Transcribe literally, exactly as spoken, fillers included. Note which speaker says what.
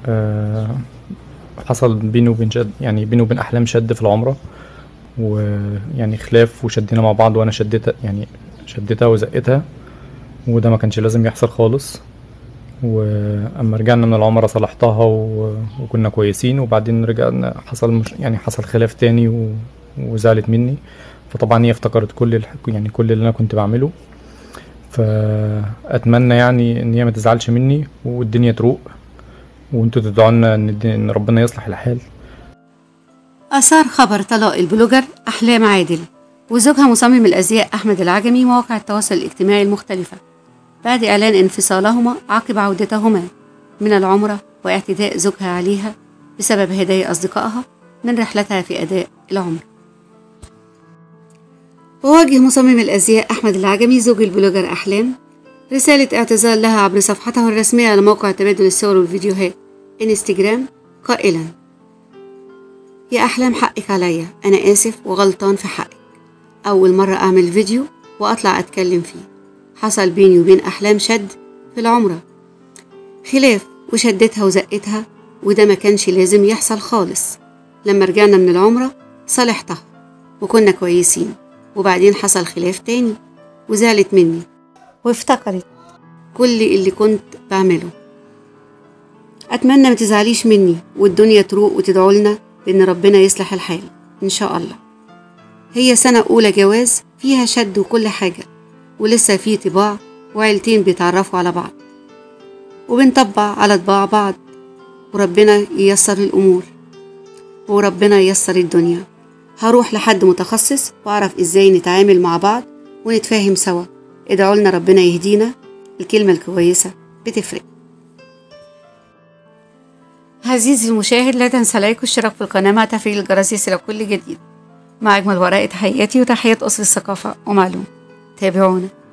Speaker 1: آه حصل بيني وبين شد يعني بيني وبين أحلام شد في العمرة، ويعني خلاف وشدينا مع بعض، وأنا شديتها يعني شديتها وزقتها، وده ما كانش لازم يحصل خالص. واما رجعنا من العمرة صلحتها و... وكنا كويسين، وبعدين رجعنا حصل مش... يعني حصل خلاف تاني و... وزعلت مني. فطبعا هي افتكرت كل الح... يعني كل اللي انا كنت بعمله. فاتمنى يعني ان هي ما تزعلش مني والدنيا تروق، وانتوا تدعوا لنا ان... الد- ان ربنا يصلح الحال.
Speaker 2: أثار خبر طلاق البلوجر أحلام عادل وزوجها مصمم الأزياء أحمد العجمي مواقع التواصل الاجتماعي المختلفة بعد إعلان انفصالهما عقب عودتهما من العمرة واعتداء زوجها عليها بسبب هدايا أصدقائها من رحلتها في أداء العمرة. وواجه مصمم الأزياء أحمد العجمي زوج البلوجر أحلام رسالة اعتذار لها عبر صفحته الرسمية على موقع تبادل الصور والفيديوهات انستجرام قائلا: يا أحلام، حقك عليا، أنا آسف وغلطان في حقك. أول مرة أعمل فيديو وأطلع أتكلم فيه. حصل بيني وبين أحلام شد في العمرة، خلاف وشدتها وزقتها، وده ما كانش لازم يحصل خالص. لما رجعنا من العمرة صالحتها وكنا كويسين، وبعدين حصل خلاف تاني وزعلت مني وافتكرت كل اللي كنت بعمله. أتمنى ما تزعليش مني والدنيا تروق، وتدعوا لنا بأن ربنا يصلح الحال إن شاء الله. هي سنة أولى جواز فيها شد وكل حاجة، ولسه في طباع وعيلتين بيتعرفوا على بعض وبنطبع على طباع بعض، وربنا ييسر الأمور وربنا ييسر الدنيا. هروح لحد متخصص وأعرف إزاي نتعامل مع بعض ونتفاهم سوا. ادعوا لنا ربنا يهدينا، الكلمة الكويسة بتفرق. عزيزي المشاهد، لا تنسى لايك والاشتراك في القناة مع تفعيل الجرس يصلك كل جديد. مع أجمل ورقة تحياتي وتحيات أسر الثقافة ومعلوم. تابعونا.